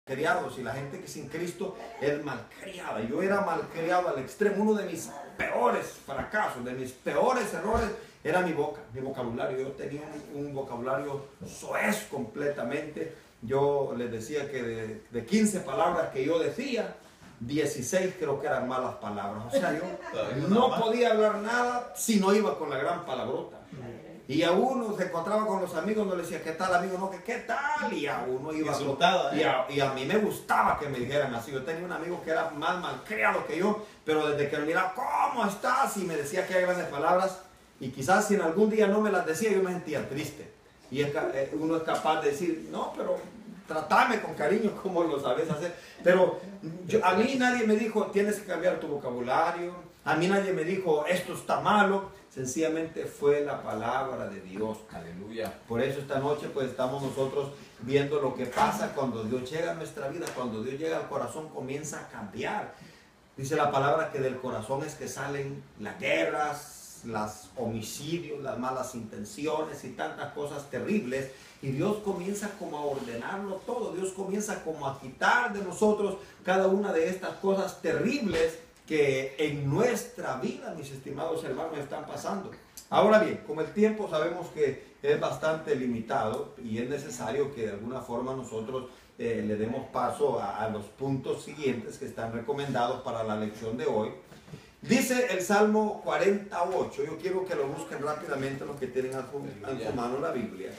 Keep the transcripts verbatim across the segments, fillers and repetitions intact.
malcriados, y la gente que sin Cristo es malcriada. Yo era malcriado al extremo. Uno de mis peores fracasos, de mis peores errores, era mi boca, mi vocabulario. Yo tenía un, un vocabulario soez completamente. Yo les decía que de, de quince palabras que yo decía, dieciséis creo que eran malas palabras. O sea, yo no podía hablar nada si no iba con la gran palabrota. Y a uno se encontraba con los amigos, no le decía, ¿qué tal, amigo? No, que ¿qué tal? Y a uno iba Insultado, y, a, y a mí me gustaba que me dijeran así. Yo tenía un amigo que era más malcriado que yo, pero desde que me miraba, ¿cómo estás? Y me decía que hay grandes palabras. Y quizás si en algún día no me las decía, yo me sentía triste. Y es, uno es capaz de decir, no, pero tratame con cariño como lo sabes hacer. Pero yo, a mí nadie me dijo, tienes que cambiar tu vocabulario. A mí nadie me dijo, esto está malo. Sencillamente fue la palabra de Dios. Aleluya. Por eso esta noche pues estamos nosotros viendo lo que pasa cuando Dios llega a nuestra vida. Cuando Dios llega al corazón, comienza a cambiar. Dice la palabra que del corazón es que salen las guerras, los homicidios, las malas intenciones y tantas cosas terribles. Y Dios comienza como a ordenarlo todo. Dios comienza como a quitar de nosotros cada una de estas cosas terribles que en nuestra vida, mis estimados hermanos, están pasando. Ahora bien, como el tiempo sabemos que es bastante limitado y es necesario que de alguna forma nosotros eh, le demos paso a, a los puntos siguientes que están recomendados para la lección de hoy. Dice el Salmo cuarenta y ocho, yo quiero que lo busquen rápidamente los que tienen a su, en su mano la Biblia.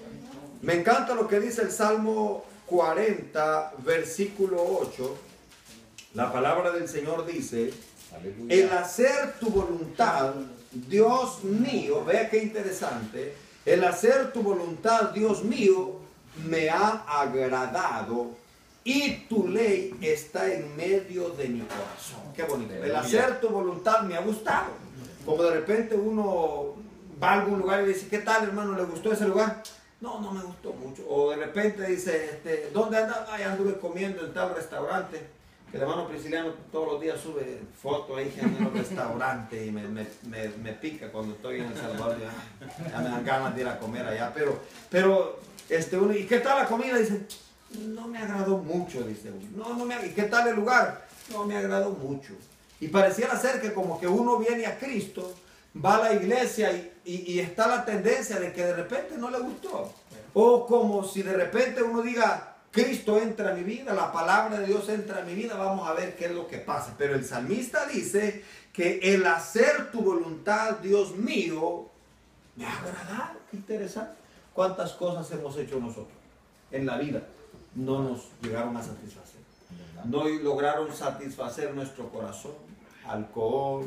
Me encanta lo que dice el Salmo cuarenta, versículo ocho. La palabra del Señor dice, aleluya, el hacer tu voluntad, Dios mío, vea qué interesante, el hacer tu voluntad, Dios mío, me ha agradado y tu ley está en medio de mi corazón. Qué bonito. El hacer tu voluntad me ha gustado. Como de repente uno va a algún lugar y dice, ¿qué tal, hermano? ¿Le gustó ese lugar? No, no me gustó mucho. O de repente dice, este, ¿dónde andaba? Ay, anduve comiendo en tal restaurante. Que el hermano Prisciliano todos los días sube fotos ahí en el restaurante y me, me, me, me pica cuando estoy en El Salvador. Ya, ya me dan ganas de ir a comer allá. Pero, pero este, uno, ¿y qué tal la comida? Dice, no me agradó mucho, dice uno. No, no me, ¿y qué tal el lugar? No me agradó mucho. Y pareciera ser que como que uno viene a Cristo, va a la iglesia y, y, y está la tendencia de que de repente no le gustó. O como si de repente uno diga, Cristo entra a mi vida, la palabra de Dios entra a mi vida, vamos a ver qué es lo que pasa. Pero el salmista dice que el hacer tu voluntad, Dios mío, me ha agradado. Qué interesante. ¿Cuántas cosas hemos hecho nosotros en la vida? No nos llegaron a satisfacer. No lograron satisfacer nuestro corazón. Alcohol,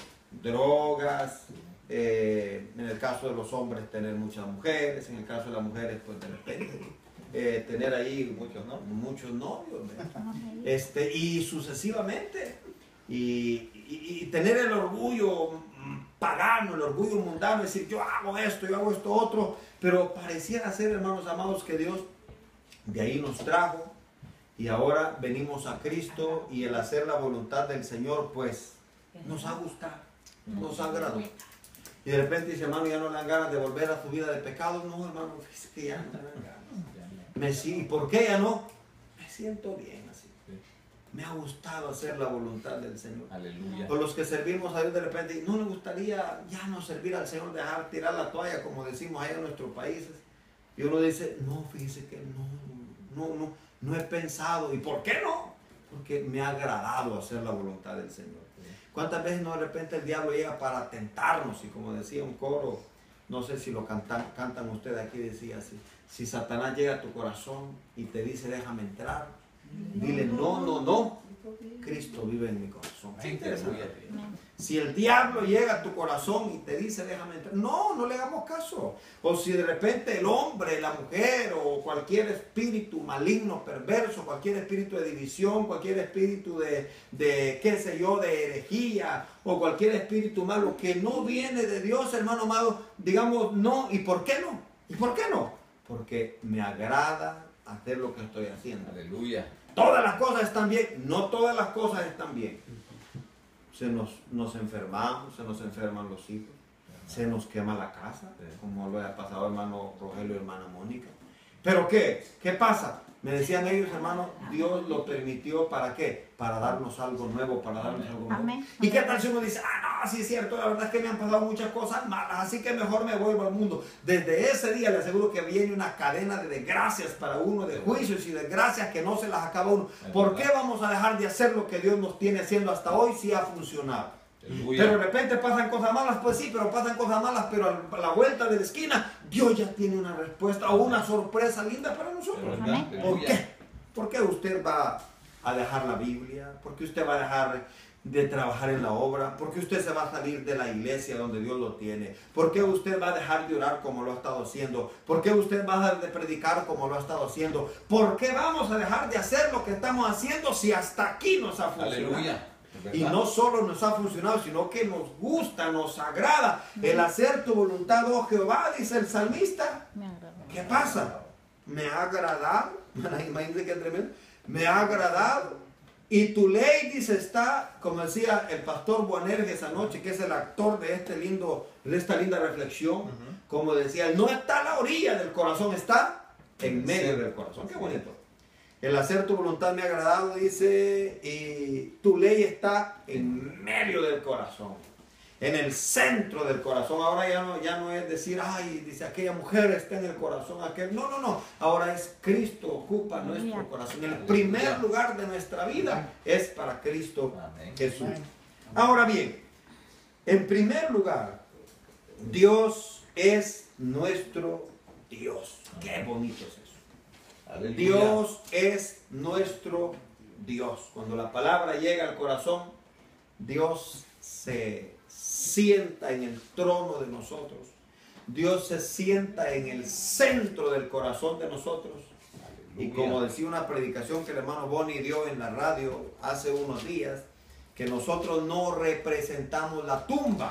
drogas, eh, en el caso de los hombres tener muchas mujeres, en el caso de las mujeres pues de repente eh, tener ahí muchos, ¿no? muchos novios, este, y sucesivamente, y, y, y tener el orgullo pagano, el orgullo mundano, decir yo hago esto, yo hago esto otro, pero pareciera ser, hermanos amados, que Dios de ahí nos trajo y ahora venimos a Cristo y el hacer la voluntad del Señor pues nos ha gustado, nos ha agradado. Y de repente dice, hermano, ya no le dan ganas de volver a su vida de pecado. No, hermano, es que ya no le dan ganas. Me, ¿y por qué ya no? Me siento bien así. Me ha gustado hacer la voluntad del Señor. Aleluya. O los que servimos a Dios de repente, no le gustaría ya no servir al Señor, dejar tirar la toalla, como decimos allá en nuestros países. Y uno dice, no, fíjese que no, no, no, no he pensado. ¿Y por qué no? Porque me ha agradado hacer la voluntad del Señor. ¿Cuántas veces no de repente el diablo llega para tentarnos? Y como decía un coro, no sé si lo cantan, cantan ustedes aquí, decía así, si Satanás llega a tu corazón y te dice déjame entrar, dile no, no, no, Cristo vive en mi corazón. Es interesante. Si el diablo llega a tu corazón y te dice déjame entrar, no, no le hagamos caso. O si de repente el hombre, la mujer o cualquier espíritu maligno, perverso, cualquier espíritu de división, cualquier espíritu de, de qué sé yo, de herejía o cualquier espíritu malo que no viene de Dios, hermano amado, digamos no. ¿Y por qué no? ¿Y por qué no? Porque me agrada hacer lo que estoy haciendo. Aleluya. Todas las cosas están bien, no todas las cosas están bien. Se nos, nos enfermamos, se nos enferman los hijos, se nos quema la casa, como lo ha pasado hermano Rogelio y hermana Mónica. ¿Pero qué? ¿Qué pasa? Me decían ellos, hermanos, Dios lo permitió ¿para qué? Para darnos algo nuevo, para darnos algo nuevo. Amén. ¿Y qué tal si uno dice, ah, no, sí es cierto, la verdad es que me han pasado muchas cosas malas, así que mejor me vuelvo al mundo? Desde ese día le aseguro que viene una cadena de desgracias para uno, de juicios y desgracias que no se las acaba uno. ¿Por qué vamos a dejar de hacer lo que Dios nos tiene haciendo hasta hoy si ha funcionado? Pero de repente pasan cosas malas, pues sí, pero pasan cosas malas, pero a la vuelta de la esquina, Dios ya tiene una respuesta o una sorpresa linda para nosotros. Amén. ¿Por qué? ¿Por qué usted va a dejar la Biblia? ¿Por qué usted va a dejar de trabajar en la obra? ¿Por qué usted se va a salir de la iglesia donde Dios lo tiene? ¿Por qué usted va a dejar de orar como lo ha estado haciendo? ¿Por qué usted va a dejar de predicar como lo ha estado haciendo? ¿Por qué vamos a dejar de hacer lo que estamos haciendo si hasta aquí nos ha funcionado? Aleluya. Y no solo nos ha funcionado, sino que nos gusta, nos agrada el hacer tu voluntad, oh Jehová, dice el salmista. ¿Qué pasa? Me ha agradado, imagínense qué tremendo, me ha agradado. Y tu ley, dice, está, como decía el pastor Boanerges esa noche, que es el actor de, este lindo, de esta linda reflexión, uh-huh. Como decía, no está a la orilla del corazón, está en medio sí. del corazón. Qué bonito. El hacer tu voluntad me ha agradado, dice, y tu ley está en medio del corazón, en el centro del corazón. Ahora ya no, ya no es decir, ay, dice, aquella mujer está en el corazón, aquel. No, no, no. Ahora es Cristo ocupa nuestro corazón. El primer lugar de nuestra vida es para Cristo Jesús. Ahora bien, en primer lugar, Dios es nuestro Dios. Qué bonito es eso. Aleluya. Dios es nuestro Dios. Cuando la palabra llega al corazón, Dios se sienta en el trono de nosotros. Dios se sienta en el centro del corazón de nosotros. Aleluya. Y como decía una predicación que el hermano Bonnie dio en la radio hace unos días, que nosotros no representamos la tumba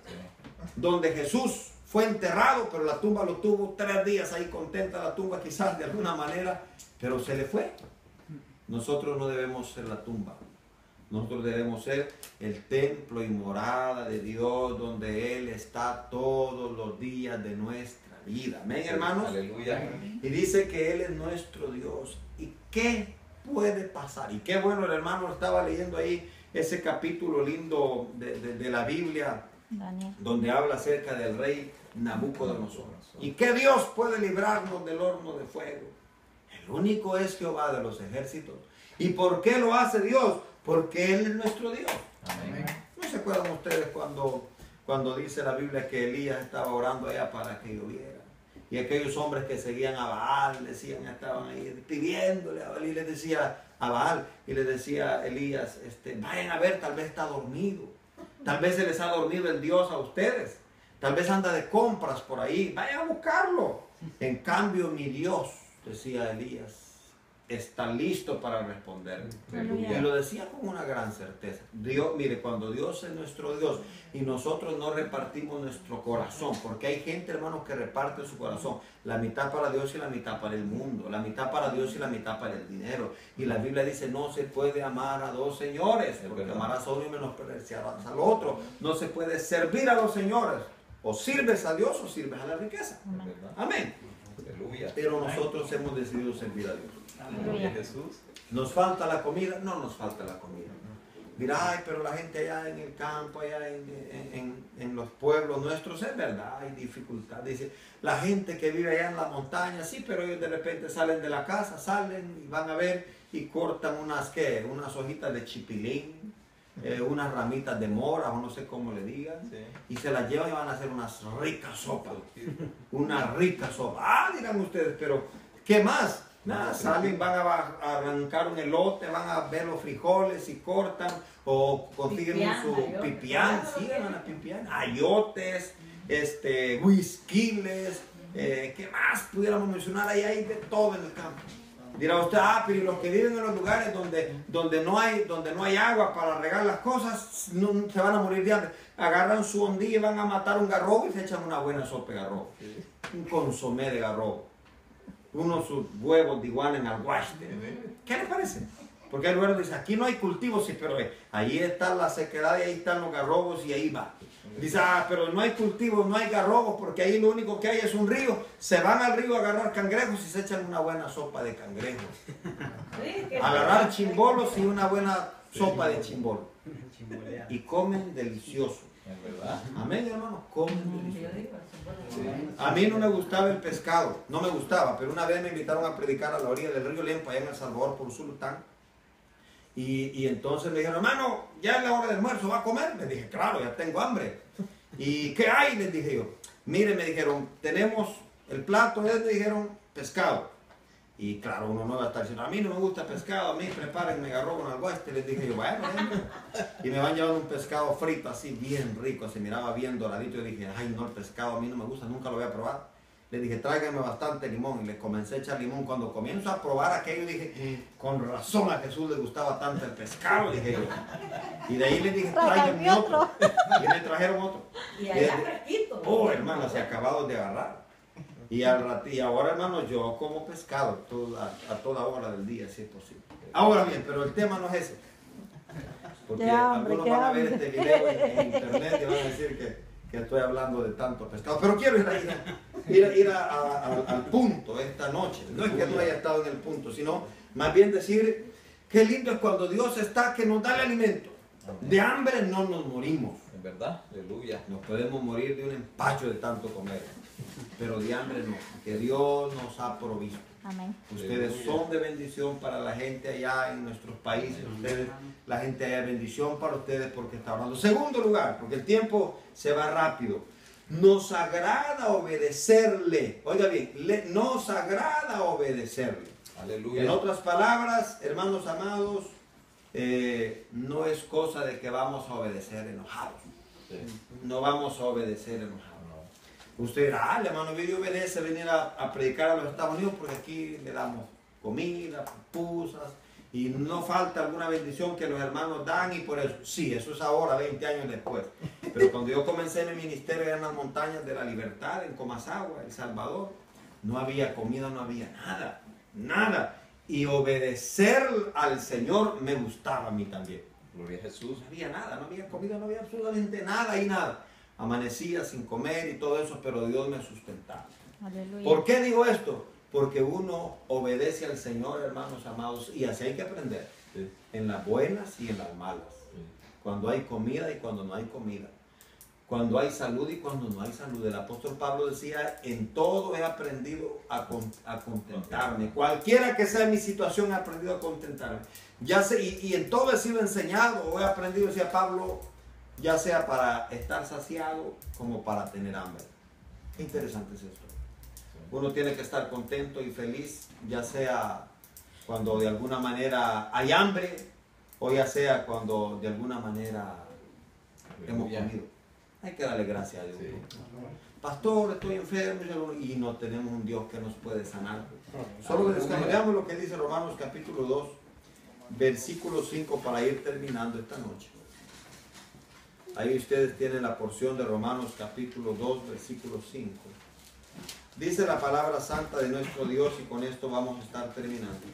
donde Jesús fue enterrado, pero la tumba lo tuvo tres días ahí contenta, la tumba quizás de alguna manera, pero se le fue. Nosotros no debemos ser la tumba. Nosotros debemos ser el templo y morada de Dios, donde Él está todos los días de nuestra vida. Amén, hermanos. Aleluya. Y dice que Él es nuestro Dios. ¿Y qué puede pasar? Y qué bueno, el hermano estaba leyendo ahí ese capítulo lindo de, de, de la Biblia, Daniel, donde habla acerca del rey Nabucodonosor. ¿Y qué Dios puede librarnos del horno de fuego? El único es Jehová de los ejércitos. ¿Y por qué lo hace Dios? Porque Él es nuestro Dios. Amén. ¿No se acuerdan ustedes cuando, cuando dice la Biblia que Elías estaba orando allá para que lloviera? Y aquellos hombres que seguían a Baal, decían, estaban ahí pidiéndole a Baal, y les decía a Baal, y les decía Elías, este, vayan a ver, tal vez está dormido. Tal vez se les ha dormido el Dios a ustedes. Tal vez anda de compras por ahí. Vayan a buscarlo. En cambio, mi Dios, decía Elías, está listo para responder. Y lo decía con una gran certeza. Dios, mire, cuando Dios es nuestro Dios y nosotros no repartimos nuestro corazón, porque hay gente, hermanos, que reparte su corazón, la mitad para Dios y la mitad para el mundo, la mitad para Dios y la mitad para el dinero. Y la Biblia dice, no se puede amar a dos señores, porque amarás a uno y menospreciarás al otro. No se puede servir a los señores. O sirves a Dios o sirves a la riqueza. Amén. Aleluya. Pero nosotros hemos decidido servir a Dios. Aleluya, Jesús. ¿Nos falta la comida? No nos falta la comida. Mira, ay, pero la gente allá en el campo, allá en, en, en, en los pueblos nuestros, es verdad, hay dificultad. Dice, la gente que vive allá en la montaña, sí, pero ellos de repente salen de la casa, salen y van a ver y cortan unas, ¿qué? Unas hojitas de chipilín, eh, unas ramitas de mora, o no sé cómo le digan, sí, y se las llevan y van a hacer unas ricas sopas. Una rica sopa. Ah, dirán ustedes, pero ¿qué más? Nada, salen, van a arrancar un elote, van a ver los frijoles y cortan, o consiguen pipián, su ayote. pipián, sí, van a pipián, ayotes, este, whiskiles, eh, ¿qué más pudiéramos mencionar? Ahí hay de todo en el campo. Dirá usted, ah, pero los que viven en los lugares donde, donde, no hay, donde no hay agua para regar las cosas, no, se van a morir de hambre. Agarran su hondilla y van a matar un garrobo y se echan una buena sopa de garrobo, un consomé de garrobo. Unos sus huevos de iguana en alguaste. ¿Qué le parece? Porque el lugar dice, aquí no hay cultivos, sí, pero ahí está la sequedad y ahí están los garrobos y ahí va. Dice, ah, pero no hay cultivos, no hay garrobos, porque ahí lo único que hay es un río. Se van al río a agarrar cangrejos y se echan una buena sopa de cangrejos. Agarrar chimbolos y una buena sopa de chimbolo. Y comen delicioso. Amén, hermano, comen delicioso. A mí no me gustaba el pescado, no me gustaba, pero una vez me invitaron a predicar a la orilla del río Lempa, allá en El Salvador, por Zulután. Y, y entonces me dijeron, hermano, ya es la hora del almuerzo, ¿va a comer? Le dije, claro, ya tengo hambre. ¿Y qué hay? Les dije yo. Mire, me dijeron, tenemos el plato, me dijeron, pescado. Y claro, uno no va a estar diciendo, a mí no me gusta pescado, a mí prepárenme garrobo con algo este. Les dije yo, bueno, bueno. Y me van llevando un pescado frito así, bien rico, se miraba bien doradito. Y dije, ay, no, el pescado a mí no me gusta, nunca lo voy a probar. Le dije, tráiganme bastante limón. Y le comencé a echar limón. Cuando comienzo a probar aquello, dije, con razón a Jesús le gustaba tanto el pescado, dije yo. Y de ahí le dije, tráiganme otro. Y me trajeron otro. Y allá fresquito. Oh, hermano, se acabaron de agarrar. Y, al y ahora, hermano, yo como pescado toda, a toda hora del día, si es posible. Ahora bien, pero el tema no es ese. Porque hambre, algunos van a ver este video en, en internet y van a decir que, que estoy hablando de tanto pescado. Pero quiero ir, a, ir, a, ir, a, ir a, a, a, al punto esta noche. No es que no haya estado en el punto, sino más bien decir qué lindo es cuando Dios está, que nos da el alimento. De hambre no nos morimos. En verdad, aleluya. Nos podemos morir de un empacho de tanto comer, pero de hambre no, que Dios nos ha provisto. Amén. Ustedes aleluya. Son de bendición para la gente allá en nuestros países. Ustedes, la gente allá es bendición para ustedes porque está hablando. Segundo lugar, porque el tiempo se va rápido. Nos agrada obedecerle. Oiga bien, le, nos agrada obedecerle. Aleluya. En otras palabras, hermanos amados, eh, no es cosa de que vamos a obedecer enojados. Sí. No vamos a obedecer enojados. No. Usted dirá, ah, el hermano Vidio obedece venir a, a predicar a los Estados Unidos porque aquí le damos comida, pupusas, y no falta alguna bendición que los hermanos dan, y por eso, sí, eso es ahora, veinte años después. Pero cuando yo comencé mi ministerio allá en las montañas de la Libertad, en Comasagua, El Salvador, no había comida, no había nada, nada. Y obedecer al Señor me gustaba a mí también. Gloria a Jesús. No había nada, no había comida, no había absolutamente nada y nada. Amanecía sin comer y todo eso, pero Dios me sustentaba. Aleluya. ¿Por qué digo esto? Porque uno obedece al Señor, hermanos amados, y así hay que aprender. Sí. En las buenas y en las malas. Sí. Cuando hay comida y cuando no hay comida. Cuando hay salud y cuando no hay salud. El apóstol Pablo decía, en todo he aprendido a, con, a contentarme. Cualquiera que sea mi situación, he aprendido a contentarme. Ya sé, y, y en todo he sido enseñado, o he aprendido, decía Pablo, ya sea para estar saciado como para tener hambre. Qué interesante es esto. Uno tiene que estar contento y feliz, ya sea cuando de alguna manera hay hambre, o ya sea cuando de alguna manera hemos comido. Hay que darle gracias a Dios. Sí. Pastor, estoy enfermo y no tenemos un Dios que nos puede sanar. Solo descargamos lo que dice Romanos capítulo dos, versículo cinco, para ir terminando esta noche. Ahí ustedes tienen la porción de Romanos capítulo dos, versículo cinco. Dice la palabra santa de nuestro Dios, y con esto vamos a estar terminando.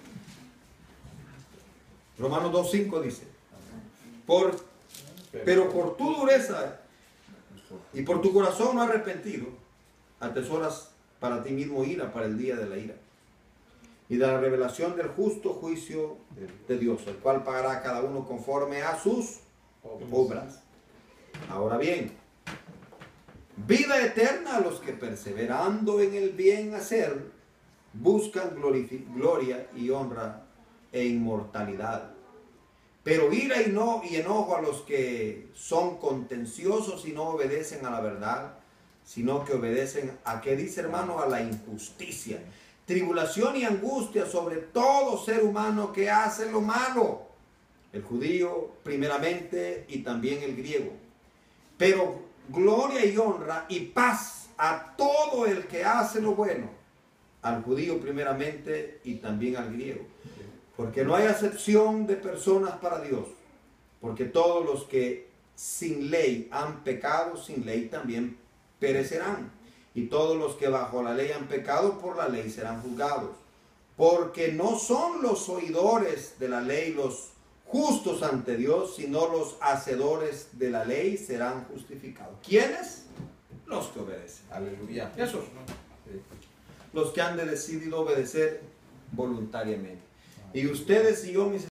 Romanos dos, cinco dice, por, pero por tu dureza y por tu corazón no arrepentido, atesoras para ti mismo ira para el día de la ira y de la revelación del justo juicio de Dios, el cual pagará a cada uno conforme a sus obras. Ahora bien, vida eterna a los que perseverando en el bien hacer buscan gloria y honra e inmortalidad. Pero ira y, no, y enojo a los que son contenciosos y no obedecen a la verdad, sino que obedecen a, ¿qué dice, hermano? A la injusticia. Tribulación y angustia sobre todo ser humano que hace lo malo. El judío primeramente y también el griego. Pero gloria y honra y paz a todo el que hace lo bueno. Al judío primeramente y también al griego. Porque no hay acepción de personas para Dios. Porque todos los que sin ley han pecado, sin ley también perecerán. Y todos los que bajo la ley han pecado, por la ley serán juzgados. Porque no son los oidores de la ley los justos ante Dios, sino los hacedores de la ley serán justificados. ¿Quiénes? Los que obedecen. Aleluya. Esos, Sí. los que han decidido obedecer voluntariamente. Y ustedes y yo, mis